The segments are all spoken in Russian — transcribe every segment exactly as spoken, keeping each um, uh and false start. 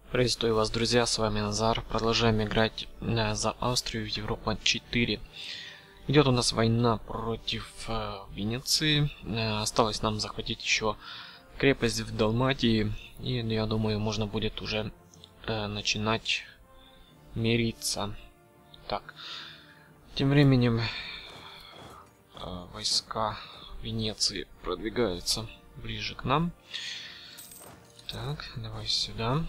Приветствую вас, друзья, с вами Назар. Продолжаем играть э, за Австрию в Европа четыре. Идет у нас война против э, Венеции. Э, осталось нам захватить еще крепость в Далматии. И я думаю, можно будет уже э, начинать мириться. Так. Тем временем э, войска Венеции продвигаются ближе к нам. Так, давай сюда.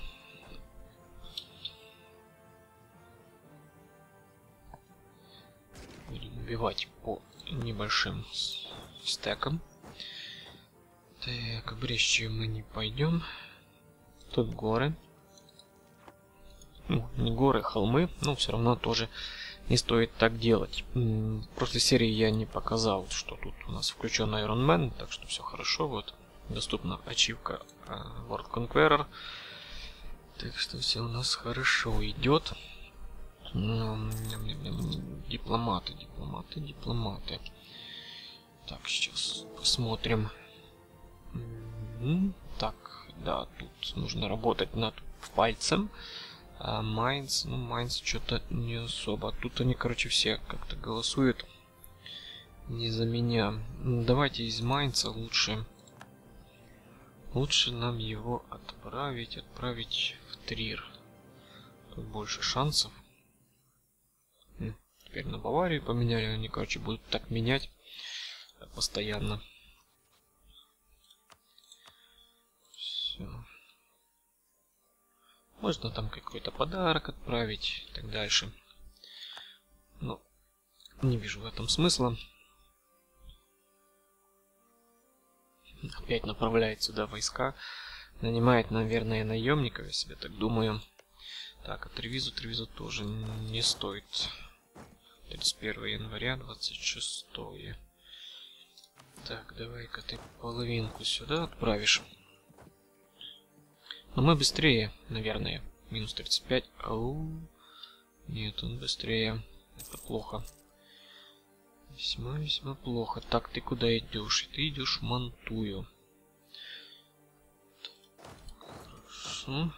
Будем убивать по небольшим стекам. Так, в Брешчию мы не пойдем. Тут горы. Ну, не горы, холмы, но все равно тоже не стоит так делать. В прошлой серии я не показал, что тут у нас включен Iron Man, так что все хорошо. Вот доступна ачивка World Conqueror. Так что все у нас хорошо идет. Дипломаты, дипломаты, дипломаты. Так, сейчас посмотрим. Так, да, тут нужно работать над пальцем. А Майнц, ну Майнц что-то не особо. Тут они, короче, все как-то голосуют не за меня. Давайте из Майнца лучше. Лучше нам его отправить, отправить в Трир. Тут больше шансов. Теперь на Баварию поменяли, они, короче, будут так менять постоянно. Все. Можно там какой-то подарок отправить и так дальше. Но не вижу в этом смысла. Опять направляет сюда войска. Нанимает, наверное, наемников, я себе так думаю. Так, а Тревизу, Тревизу тоже не стоит. тридцать первого января, двадцать шестое. Так, давай-ка ты половинку сюда отправишь. Но мы быстрее, наверное. Минус тридцать пять. Ау. Нет, он быстрее. Это плохо. Весьма-весьма плохо. Так, ты куда идешь? Ты идешь в Мантую. Хорошо.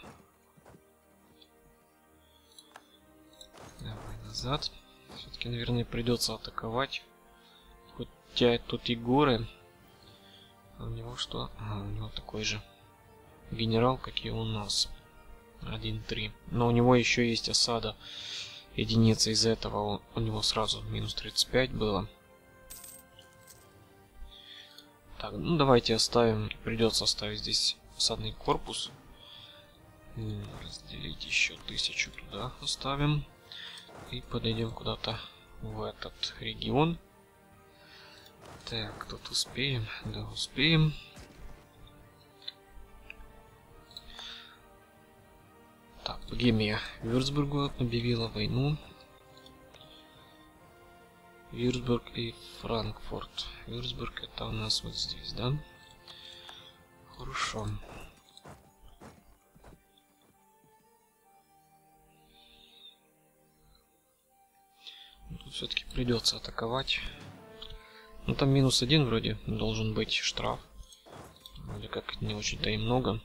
Давай назад. Все-таки, наверное, придется атаковать. Хотя тут и горы. А у него что? А, у него такой же генерал, как и у нас. один три. Но у него еще есть осада. Единица из этого. У него сразу минус тридцать пять было. Так, ну давайте оставим. Придется оставить здесь осадный корпус. Разделить еще тысячу туда оставим. И подойдем куда-то в этот регион. Так, тут успеем? Да, успеем. Так, Богемия Вюрцбургу объявила войну. Вюрцбург и Франкфурт. Вюрцбург это у нас вот здесь, да? Хорошо. Тут все-таки придется атаковать. Ну там минус один вроде должен быть штраф. Вроде как не очень-то и много.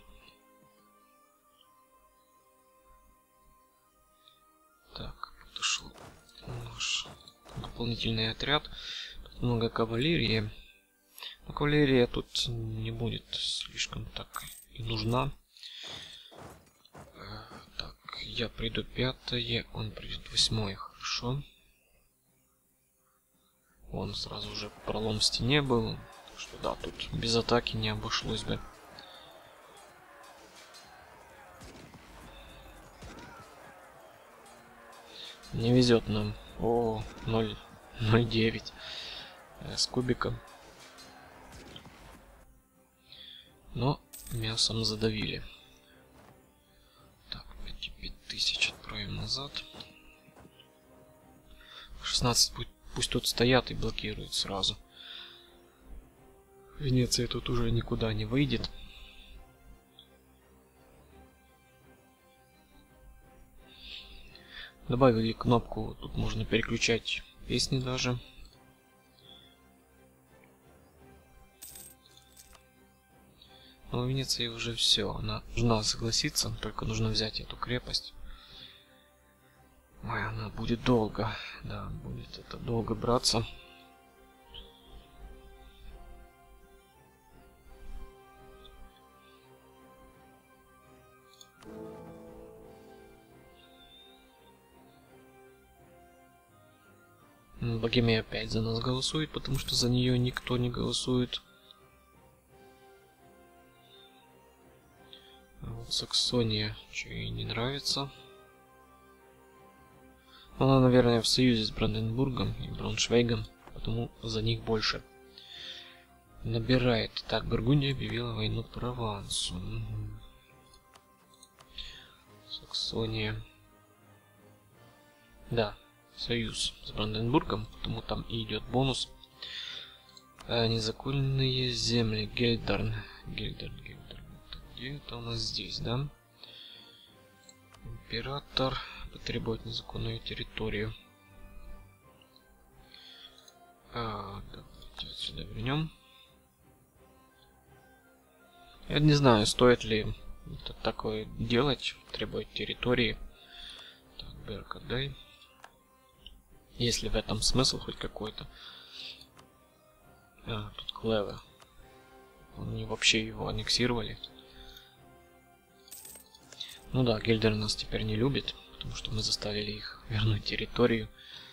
Так, подошел наш дополнительный отряд. Тут много кавалерии. Но кавалерия тут не будет слишком так и нужна. Так, я приду пятое, он придет восьмое. Хорошо. Вон сразу же пролом в стене был. Так что да, тут без атаки не обошлось бы. Не везет нам. О, ноль девять с кубиком. Но мясом задавили. Так, пять тысяч отправим назад. шестнадцать будет. Пусть тут стоят и блокируют сразу. Венеция тут уже никуда не выйдет. Добавили кнопку, тут можно переключать песни даже. Но у Венеции уже все. Она должна согласиться, только нужно взять эту крепость. Ой, она будет долго. Да, будет это долго браться. Богемия опять за нас голосует, потому что за нее никто не голосует. А вот Саксония, что ей не нравится. Она, наверное, в союзе с Бранденбургом и Брауншвейгом, потому за них больше набирает. Так, Бургундия объявила войну Провансу. Угу. Саксония. Да, союз с Бранденбургом, потому там и идет бонус. А, незаконные земли. Гельдерн. Гельдерн, Гельдерн. Где это у нас здесь, да? Император потребует незаконную территорию. А, давайте отсюда вернем. Я не знаю, стоит ли это такое делать, требовать территории. Так, Беркадай. Есть ли в этом смысл хоть какой-то? А, тут Клеве. Они вообще его аннексировали. Ну да, Гильдер нас теперь не любит, потому что мы заставили их вернуть территорию.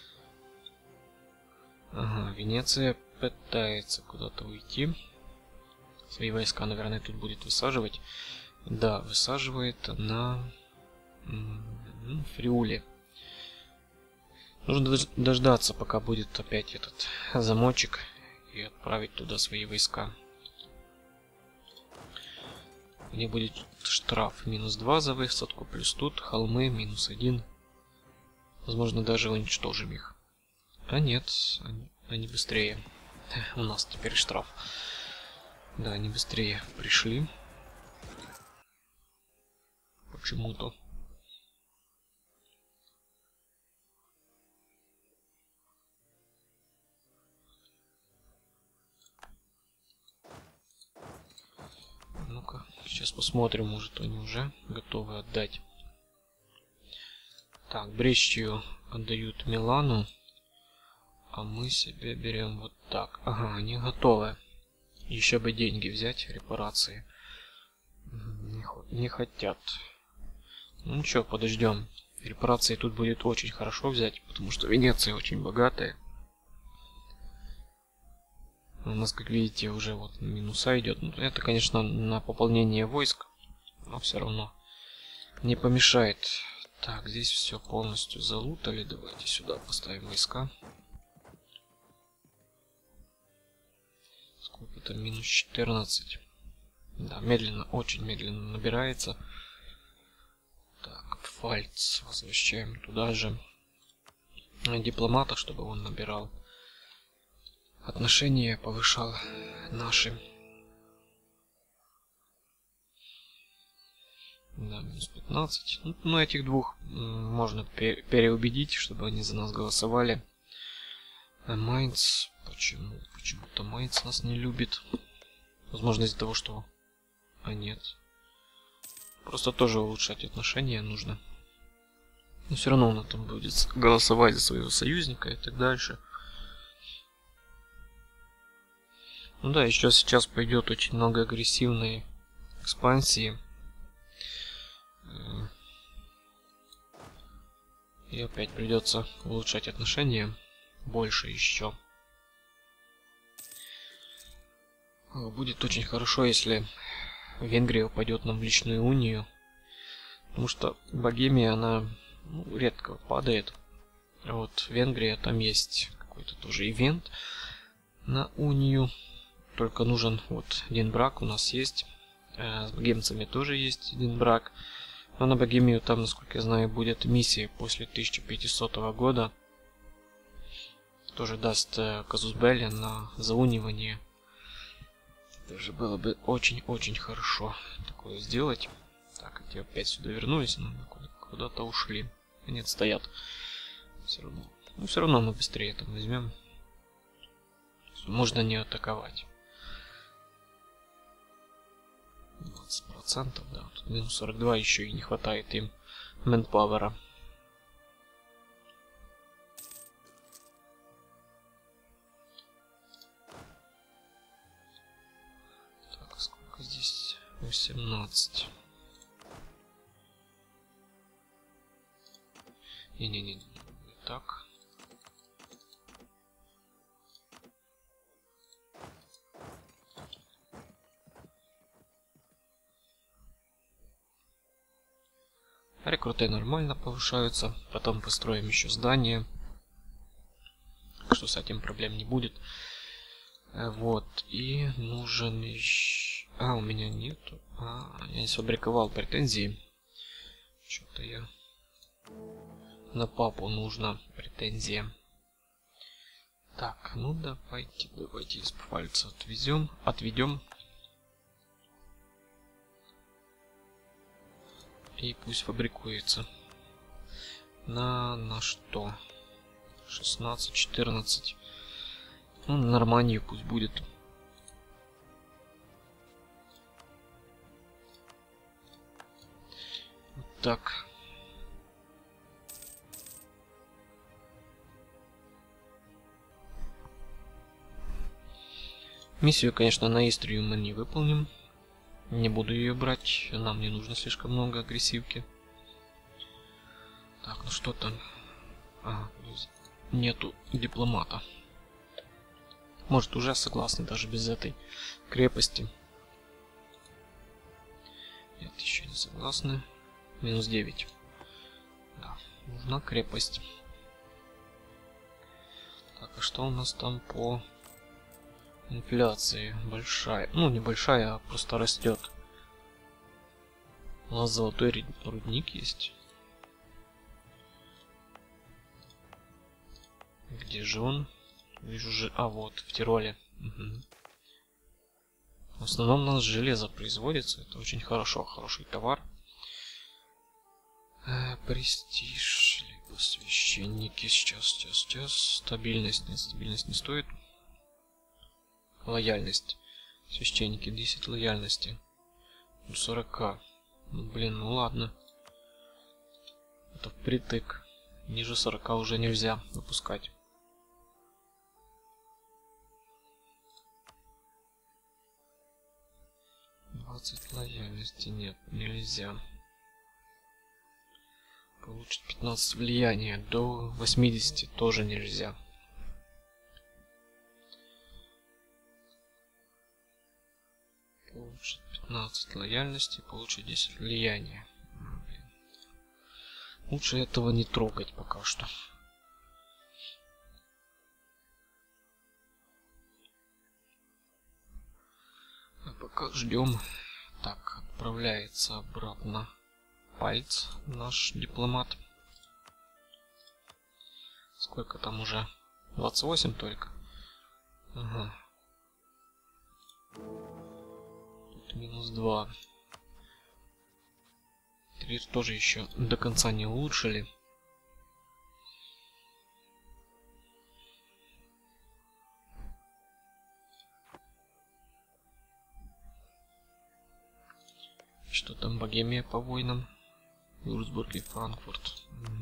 Ага, Венеция пытается куда-то уйти. Свои войска, наверное, тут будет высаживать. Да, высаживает на ну, Фриуле. Нужно дождаться, пока будет опять этот замочек, и отправить туда свои войска. У них будет штраф минус два за высадку, плюс тут холмы минус один. Возможно, даже уничтожим их. А нет, они, они быстрее. У нас теперь штраф. Да, они быстрее пришли. Почему-то. Ну-ка, сейчас посмотрим, может они уже готовы отдать. Так, Брешчию отдают Милану, а мы себе берем вот так. Ага, они готовы. Еще бы деньги взять, репарации. Не, не хотят. Ну ничего, подождем. Репарации тут будет очень хорошо взять, потому что Венеция очень богатая. У нас, как видите, уже вот минуса идет. Ну, это, конечно, на пополнение войск, но все равно не помешает. Так, здесь все полностью залутали. Давайте сюда поставим войска. Сколько это? Минус четырнадцать. Да, медленно, очень медленно набирается. Так, Пфальц возвращаем туда же. Дипломата, чтобы он набирал. Отношения повышал наши. Да, минус пятнадцать. Ну, ну, этих двух можно пер переубедить, чтобы они за нас голосовали. А Майнц... Почему? Почему-то Майнц нас не любит. Возможно, из-за того, что... А нет. Просто тоже улучшать отношения нужно. Но все равно он там будет голосовать за своего союзника и так дальше. Ну да, еще сейчас пойдет очень много агрессивной экспансии. И опять придется улучшать отношения больше еще. Будет очень хорошо, если Венгрия упадет нам в личную унию. Потому что Богемия, она ну, редко падает. А вот Венгрия, там есть какой-то тоже ивент на унию. Только нужен вот один брак у нас есть. С богемцами тоже есть один брак. Но на Богемию там, насколько я знаю, будет миссия после тысяча пятисотого года. Тоже даст казус белли на заунивание. Даже было бы очень-очень хорошо такое сделать. Так, эти опять сюда вернулись, но куда-то ушли. Нет, стоят. Все равно. Но все равно мы быстрее там возьмем. Можно не атаковать. процентов, да, тут минус сорок два, еще и не хватает им мэнпауэра. Так, сколько здесь? восемнадцать. Не-не-не, не так. Рекруты нормально повышаются. Потом построим еще здание. Так что с этим проблем не будет. Вот. И нужен еще... А, у меня нету. А, я не сфабриковал претензии. Что-то я... На папу нужна претензия. Так, ну давайте, давайте из пальца отвезем. Отведем. И пусть фабрикуется. На, на что? шестнадцать, четырнадцать. Ну, на Нормандию пусть будет. Вот так. Миссию, конечно, на Истрию мы не выполним. Не буду ее брать, нам не нужно слишком много агрессивки. Так, ну что там? А, нету дипломата. Может, уже согласны даже без этой крепости. Нет, еще не согласны. Минус девять. Да, нужна крепость. Так, а что у нас там по... инфляции? Большая, ну небольшая, а просто растет. У нас золотой рудник есть. Где же он? Вижу же, а вот в Тироле. Угу. В основном у нас железо производится, это очень хорошо, хороший товар. Э, престиж, либо священники. Сейчас, сейчас, сейчас. Стабильность, нет, стабильность не стоит. Лояльность. Священники, десять лояльности. сорок. Ну, блин, ну ладно. Это впритык. Ниже сорока уже нельзя выпускать. двадцать лояльности нет, нельзя. Получить пятнадцать влияния. До восьмидесяти тоже нельзя. Получить пятнадцать лояльности, получить десять влияния. Лучше этого не трогать пока что. А пока ждем. Так, отправляется обратно Пальц, наш дипломат. Сколько там уже? двадцать восемь только. Ага. Минус два. Теперь тоже еще до конца не улучшили. Что там Богемия по войнам? Вюрцбург и Франкфурт.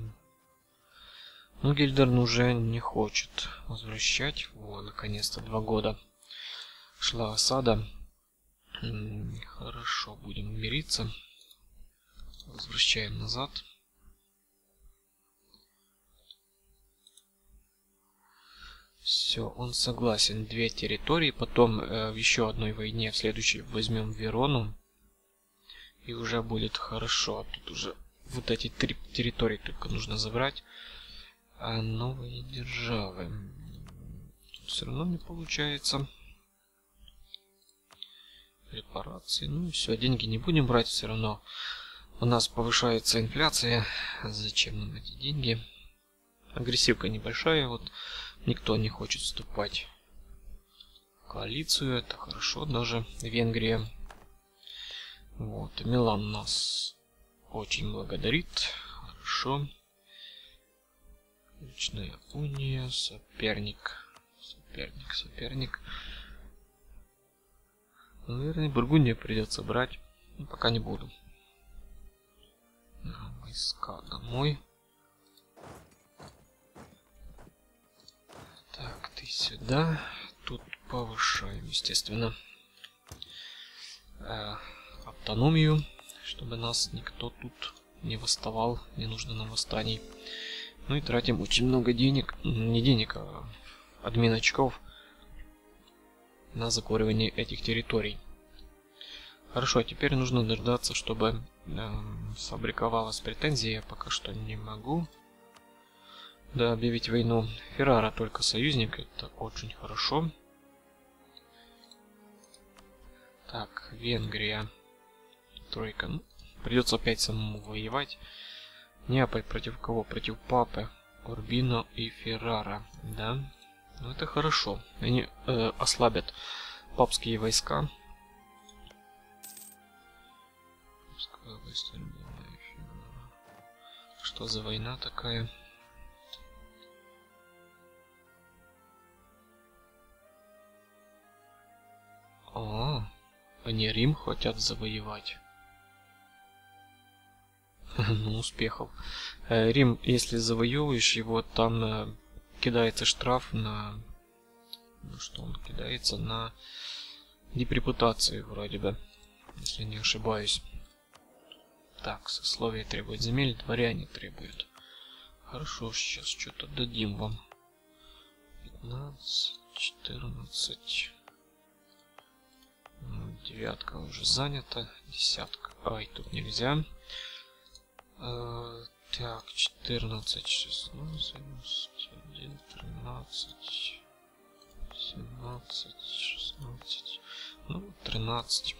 Ну, Гильдерн уже не хочет возвращать. Во, наконец-то два года шла осада. Хорошо, будем мириться. Возвращаем назад. Все, он согласен. Две территории. Потом э, в еще одной войне, в следующей, возьмем Верону. И уже будет хорошо. Тут уже вот эти три территории только нужно забрать. А новые державы. Все равно не получается. Репарации. Ну все, деньги не будем брать, все равно у нас повышается инфляция. Зачем нам эти деньги? Агрессивка небольшая, вот никто не хочет вступать в коалицию, это хорошо, даже Венгрия. Вот, Милан нас очень благодарит, хорошо. Вечная Япония, соперник, соперник, соперник. Наверное, Бургундию придется брать. Ну, пока не буду. Войска домой. Так, ты сюда. Тут повышаем, естественно, э, автономию, чтобы нас никто тут не восставал, не нужно нам восстаний. Ну и тратим очень много денег, не денег, а админ очков на закуривание этих территорий. Хорошо, а теперь нужно дождаться, чтобы э, сфабриковалась претензия. Я пока что не могу. Да, объявить войну. Феррара только союзник, это очень хорошо. Так, Венгрия. Тройка. Ну, придется опять самому воевать. Неаполь против кого? Против Папы, Урбино и Феррара. Да, ну это хорошо. Они э, ослабят папские войска. Что за война такая? О, они Рим хотят завоевать. Ну, успехов. Рим, если завоевываешь его, там кидается штраф на... Ну что он кидается? На депрепутации вроде бы, если не ошибаюсь. Так, сословие требует земель, дворяне требуют. Хорошо, сейчас что-то дадим вам. пятнадцать, четырнадцать. Девятка уже занята. Десятка. Ай, тут нельзя. Так, четырнадцать, шестнадцать, один, тринадцать, семнадцать, шестнадцать, ну, тринадцать.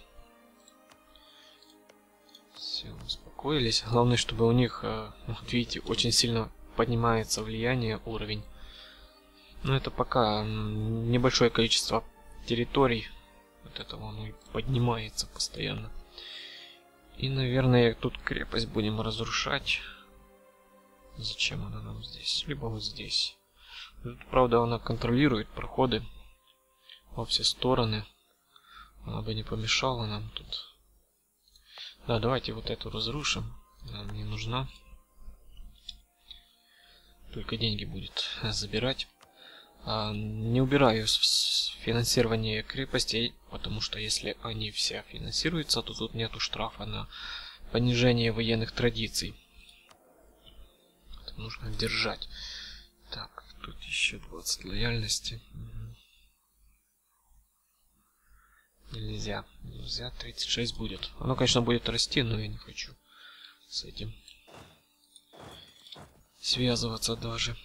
Все, успокоились. Главное, чтобы у них, вот видите, очень сильно поднимается влияние, уровень. Но это пока небольшое количество территорий. Вот этого оно и поднимается постоянно. И, наверное, тут крепость будем разрушать. Зачем она нам здесь? Либо вот здесь. Тут, правда, она контролирует проходы во все стороны. Она бы не помешала нам тут. Да, давайте вот эту разрушим. Она мне нужна. Только деньги будет забирать. А, не убираю финансирование крепостей, потому что если они все финансируются, то тут нету штрафа на понижение военных традиций. Это нужно держать. Так, тут еще двадцать лояльности. Нельзя. Нельзя. тридцать шесть будет. Оно, конечно, будет расти, но я не хочу с этим связываться даже.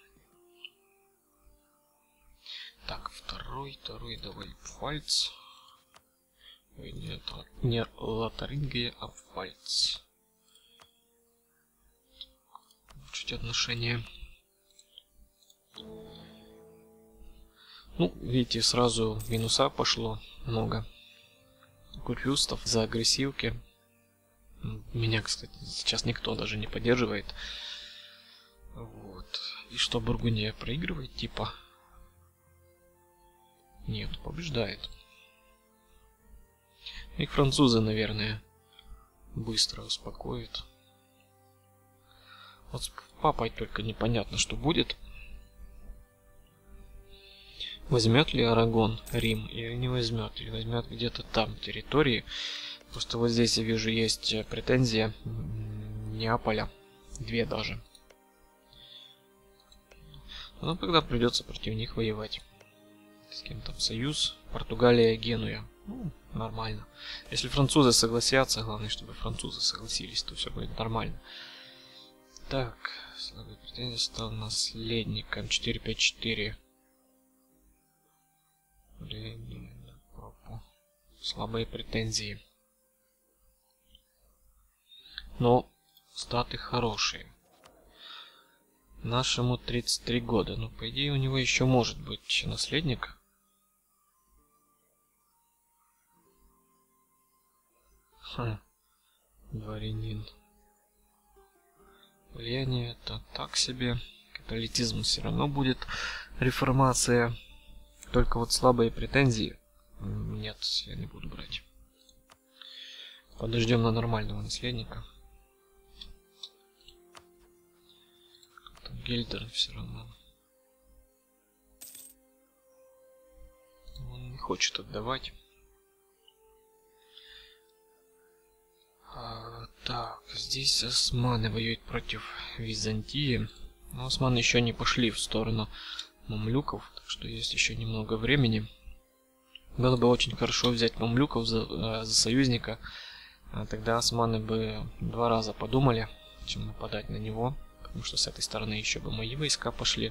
Так, второй, второй, давай Пфальц. Ой, нет, не Лотарингия, а Пфальц. Чуть отношения. Ну, видите, сразу минуса пошло много. Курфюстов за агрессивки. Меня, кстати, сейчас никто даже не поддерживает. Вот. И что, Бургундия проигрывает, типа? Нет, побеждает. И французы, наверное, быстро успокоят. Вот с папой только непонятно, что будет. Возьмет ли Арагон Рим или не возьмет, или возьмет где-то там территории. Просто вот здесь я вижу есть претензия Неаполя, две даже. Но тогда придется против них воевать. С кем там союз? Португалия, Генуя. Ну, нормально. Если французы согласятся, главное, чтобы французы согласились, то все будет нормально. Так, слабый претензий стал наследником. четыре пять четыре. Слабые претензии. Но статы хорошие. Нашему тридцать три года. Ну, по идее, у него еще может быть наследник. Ха. Дворянин. Влияние это так себе. Католицизм все равно будет. Реформация. Только вот слабые претензии. Нет, я не буду брать. Подождем на нормального наследника. Гельдер все равно. Он не хочет отдавать. А, так, здесь османы воюют против Византии. Но османы еще не пошли в сторону мамлюков, так что есть еще немного времени. Было бы очень хорошо взять мамлюков за, э, за союзника. А тогда османы бы два раза подумали, чем нападать на него. Потому что с этой стороны еще бы мои войска пошли.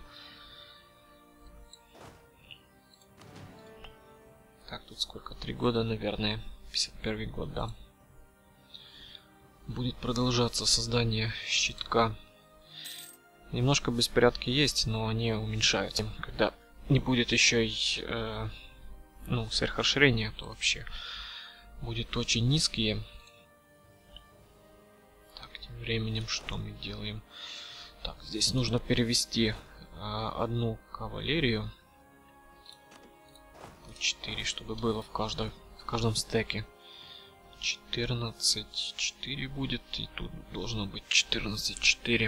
Так, тут сколько? Три года, наверное. пятьдесят первый год, да. Будет продолжаться создание щитка. Немножко беспорядки есть, но они уменьшаются. Когда не будет еще и э, ну, сверхрасширения, то вообще будет очень низкие. Так, тем временем что мы делаем? Так, здесь нужно перевести э, одну кавалерию. четыре, чтобы было в каждом, в каждом стеке. четырнадцать, четыре будет, и тут должно быть четырнадцать, четыре.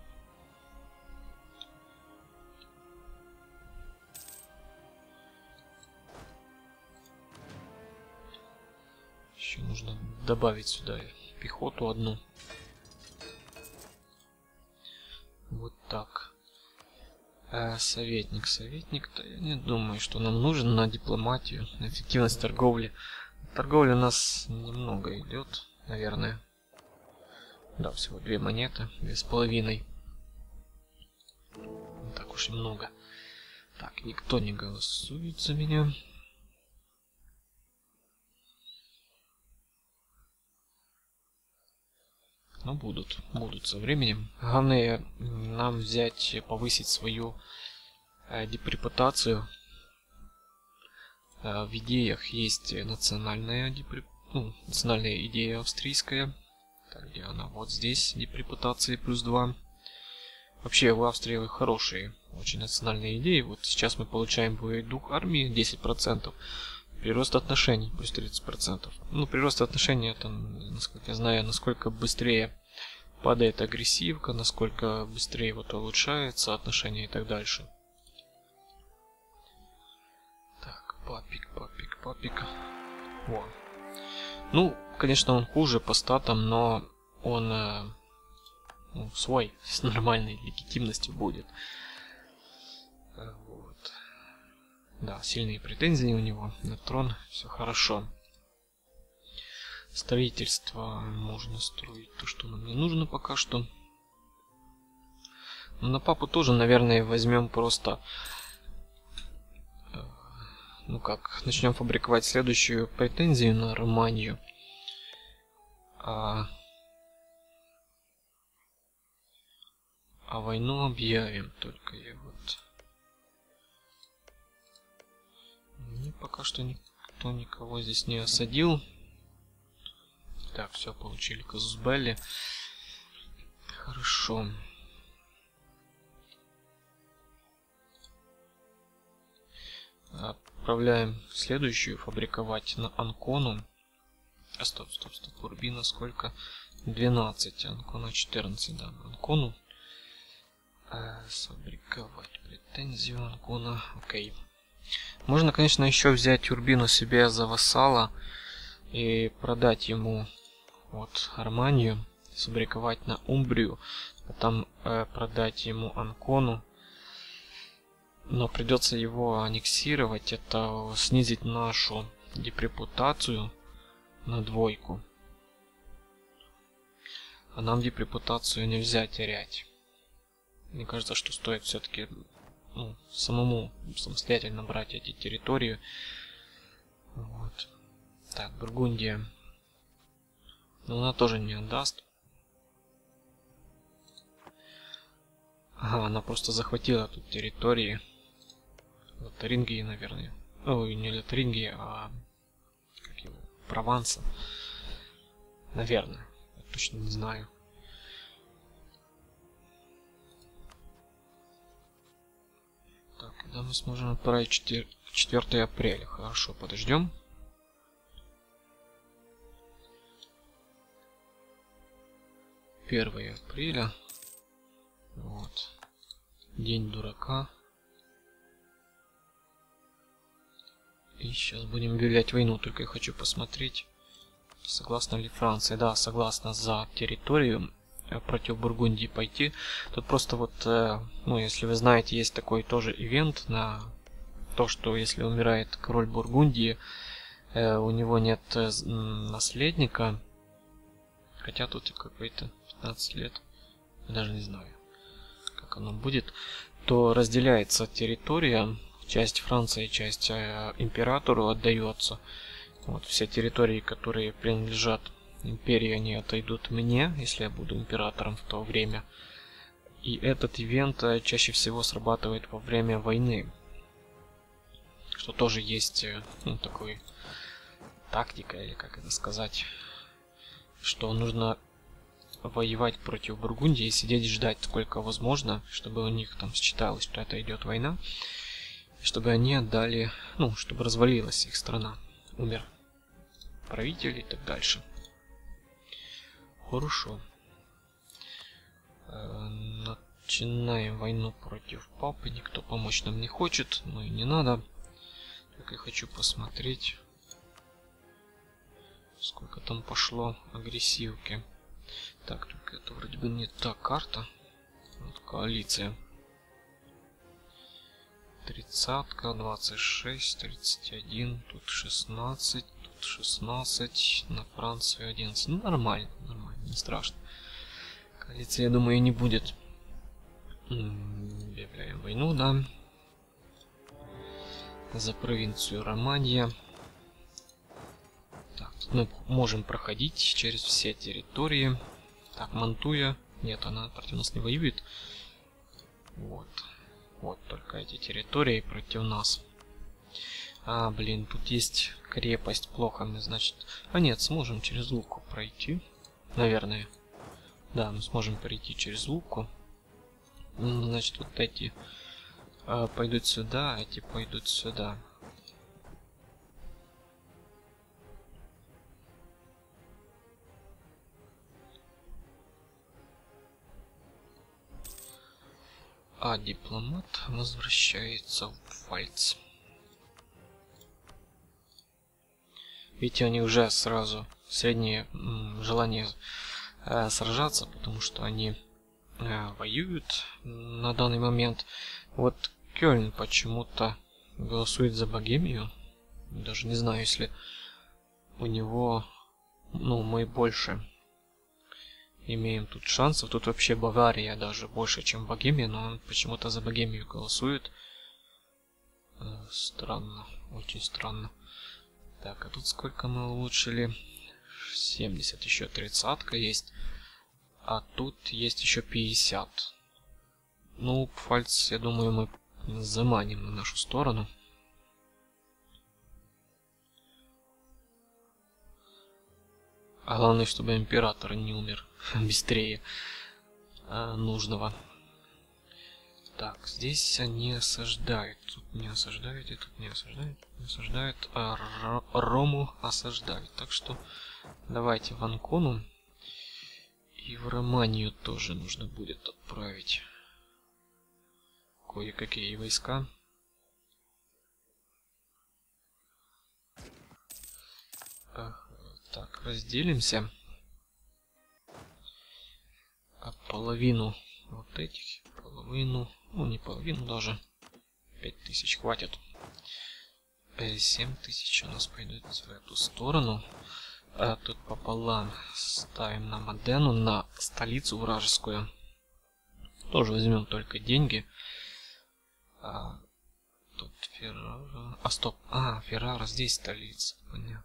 Еще нужно добавить сюда пехоту одну. Вот так. А советник, советник-то я не думаю, что нам нужен на дипломатию, на эффективность торговли. Торговля у нас немного идет, наверное. Да, всего две монеты, две с половиной. Не так уж и много. Так, никто не голосует за меня. Но будут, будут со временем. Главное нам взять, повысить свою э, депрепутацию. Э, в идеях есть национальная, депреп... ну, национальная идея австрийская. Так, где она? Вот здесь депрепутации плюс два. Вообще в Австрии хорошие очень национальные идеи. Вот сейчас мы получаем боевой дух армии десять процентов. Прирост отношений плюс тридцать процентов. Ну, прирост отношений это, насколько я знаю, насколько быстрее падает агрессивка, насколько быстрее вот улучшаются отношения и так дальше. Так, папик, папик, папик. Во. Ну, конечно, он хуже по статам, но он э, ну, свой, с нормальной легитимностью будет. Вот. Да, сильные претензии у него на трон, все хорошо. Строительство можно строить то, что нам не нужно пока что. Но на папу тоже, наверное, возьмем просто, э, ну как, начнем фабриковать следующую претензию на Романию. А, а войну объявим только я вот. Мне пока что никто никого здесь не осадил. Так, все, получили казус белли. Хорошо. Отправляем следующую фабриковать на Анкону. А, стоп, стоп, стоп. Урбина сколько? двенадцать. Анкона четырнадцать, да. Анкону. А, сфабриковать претензию Анкона. Окей. Можно, конечно, еще взять Урбину себе за вассала и продать ему вот Арманию, сфабриковать на Умбрию, потом э, продать ему Анкону. Но придется его аннексировать, это снизить нашу депрепутацию на двойку. А нам депрепутацию нельзя терять. Мне кажется, что стоит все-таки ну, самому самостоятельно брать эти территории. Вот. Так, Бургундия. Но она тоже не отдаст. Ага, она просто захватила тут территории. Лотарингии, наверное. Ой, не Лотарингии, а как его? Прованса. Наверное. Я точно не знаю. Так, когда мы сможем отправить четвёртого апреля? Хорошо, подождем. первое апреля. Вот. День дурака. И сейчас будем объявлять войну. Только я хочу посмотреть, согласна ли Франция. Да, согласна за территорию против Бургундии пойти. Тут просто вот, ну, если вы знаете, есть такой тоже ивент на то, что если умирает король Бургундии, у него нет наследника. Хотя тут какой-то пятнадцать лет. Я даже не знаю, как оно будет. То разделяется территория. Часть Франции, часть э, императору отдается. Вот все территории, которые принадлежат империи, они отойдут мне, если я буду императором в то время. И этот ивент э, чаще всего срабатывает во время войны. Что тоже есть, э, ну, такой тактика, или как это сказать, что нужно воевать против Бургундии и сидеть ждать сколько возможно, чтобы у них там считалось, что это идет война. Чтобы они отдали, ну, чтобы развалилась их страна. Умер правитель и так дальше. Хорошо. Начинаем войну против папы. Никто помочь нам не хочет, но и не надо. Только я хочу посмотреть, сколько там пошло агрессивки. Так, только это вроде бы не та карта. Вот коалиция. Тридцатка, двадцать шесть, тридцать один, тут шестнадцать, тут шестнадцать, на Францию одиннадцать. Ну, нормально, нормально, не страшно. Коалиции, я думаю, не будет. Объявляем войну, да. За провинцию Романья. Так, тут мы можем проходить через все территории. Так, Мантуя. Нет, она против нас не воюет. Вот. Вот только эти территории против нас. А, блин, тут есть крепость. Плохо мы, значит... А нет, сможем через Луку пройти. Наверное. Да, мы сможем пройти через Луку. Значит, вот эти а, пойдут сюда, а эти пойдут сюда. А дипломат возвращается в Пфальц. Видите, они уже сразу среднее желание э, сражаться, потому что они э, воюют на данный момент. Вот Кёльн почему-то голосует за Богемию. Даже не знаю, если у него, ну, мы больше имеем тут шансов. Тут вообще Бавария даже больше, чем Богемия, но он почему-то за Богемию голосует. Э, странно, очень странно. Так, а тут сколько мы улучшили? семьдесят, еще тридцатка есть. А тут есть еще пятьдесят. Ну, Пфальц, я думаю, мы заманим на нашу сторону. А главное, чтобы император не умер быстрее а, нужного. Так, здесь они осаждают. Тут не осаждают, и тут не осаждают. Не осаждают, а Рому осаждают. Так что давайте в Анкону. И в Романию тоже нужно будет отправить кое-какие войска. Так, разделимся. А половину вот этих, половину, ну не половину даже, пять тысяч хватит. семь тысяч у нас пойдут в эту сторону. А тут пополам ставим на Модену, на столицу вражескую. Тоже возьмем только деньги. А, тут Феррара. А стоп, а Феррара здесь столица, понятно.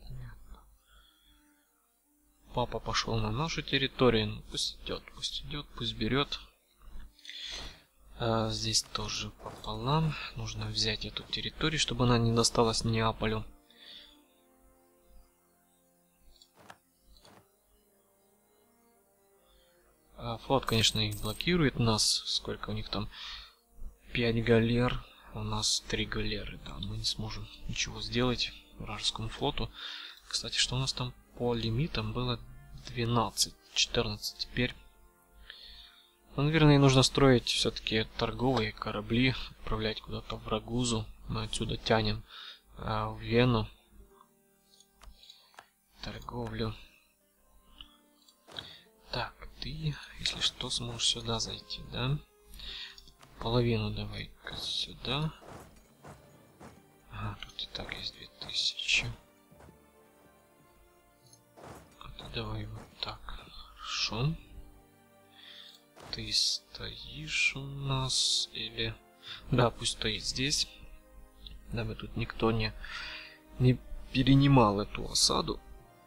Папа пошел на нашу территорию, ну, пусть идет, пусть идет, пусть берет. А, здесь тоже пополам. Нужно взять эту территорию, чтобы она не досталась Неаполю. А, флот, конечно, их блокирует. У нас сколько у них там? пять галер. У нас три галеры, да. Мы не сможем ничего сделать вражескому флоту. Кстати, что у нас там по лимитам было? двенадцать, четырнадцать теперь. Ну, наверное, нужно строить все-таки торговые корабли, отправлять куда-то в Рагузу. Мы отсюда тянем а, в Вену. Торговлю. Так, ты, если что, сможешь сюда зайти, да? Половину давай-ка сюда. Ага, тут и так есть две тысячи. А давай вот так. Хорошо. Ты стоишь у нас или... Да, пусть стоит здесь. Дабы тут никто не, не перенимал эту осаду.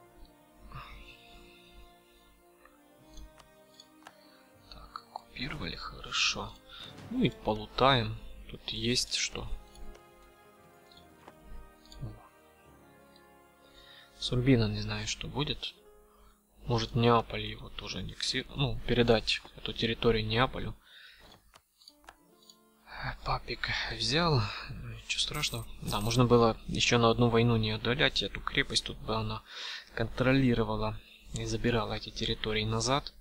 Так, оккупировали, хорошо. Ну и полутаем. Тут есть что. Сурбина, не знаю, что будет. Может, Неаполь его тоже аннексировать. Ну, передать эту территорию Неаполю. Папик взял. Ничего страшного. Да, можно было еще на одну войну не удалять эту крепость. Тут бы она контролировала и забирала эти территории назад.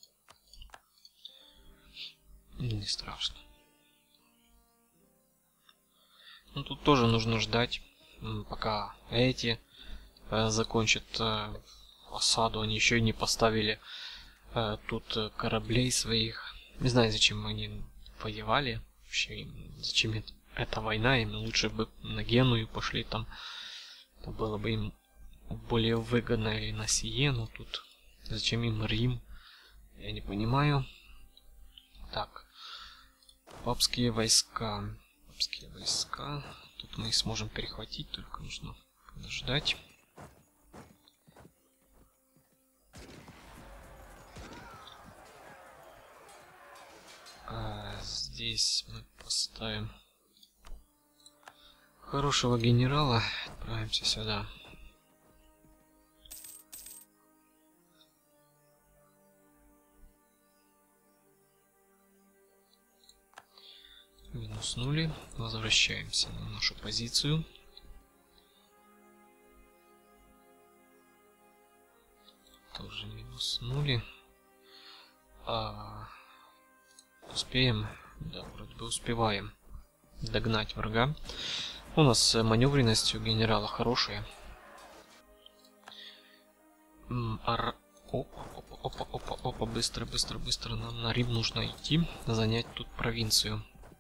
Не страшно. Ну, тут тоже нужно ждать, пока эти э, закончат э, осаду. Они еще и не поставили э, тут кораблей своих. Не знаю, зачем они воевали. Вообще, им, зачем это, эта война? Им лучше бы на Геную пошли там. Это было бы им более выгодно, или на Сиену тут. Зачем им Рим? Я не понимаю. Так. Папские войска. Папские войска. Тут мы их сможем перехватить, только нужно подождать. А здесь мы поставим хорошего генерала. Отправимся сюда. Минуснули. Возвращаемся на нашу позицию. Тоже минуснули. А... Успеем? Да, вроде бы успеваем догнать врага. У нас маневренность у генерала хорошая. Ар... Опа, опа, опа, опа, опа, быстро, быстро, быстро. Нам на Рим нужно идти, занять тут провинцию.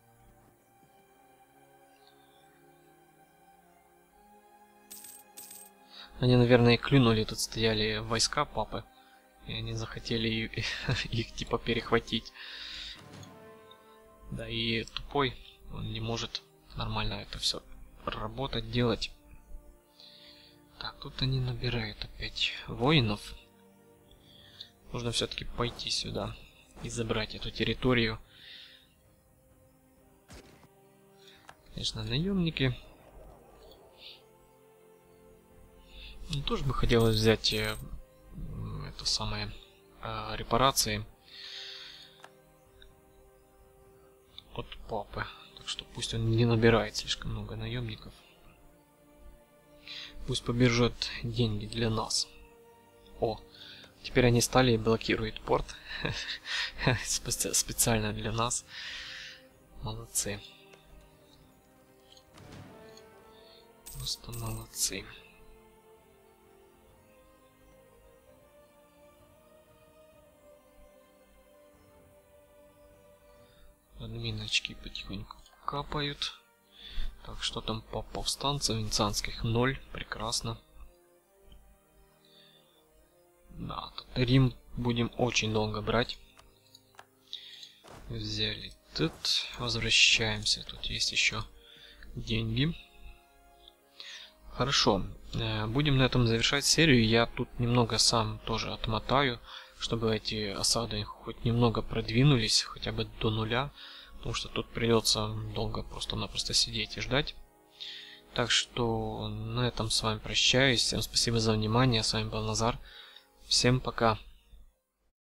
Они, наверное, клюнули, тут стояли войска папы, и они захотели их типа перехватить. Да, и тупой, он не может нормально это все работать, делать. Так, тут они набирают опять воинов. Нужно все-таки пойти сюда и забрать эту территорию. Конечно, наемники. Ну, тоже бы хотелось взять э, это самое э, репарации от папы. Так что пусть он не набирает слишком много наемников. Пусть побережет деньги для нас. О, теперь они стали и блокируют порт. Специально для нас. Молодцы. Просто молодцы. Админочки потихоньку капают. Так, что там по повстанцам венецианских? Ноль. Прекрасно. Да, тут Рим будем очень долго брать. Взяли тут. Возвращаемся. Тут есть еще деньги. Хорошо. Будем на этом завершать серию. Я тут немного сам тоже отмотаю, чтобы эти осады хоть немного продвинулись, хотя бы до нуля, потому что тут придется долго просто-напросто сидеть и ждать. Так что на этом с вами прощаюсь. Всем спасибо за внимание. С вами был Назар. Всем пока.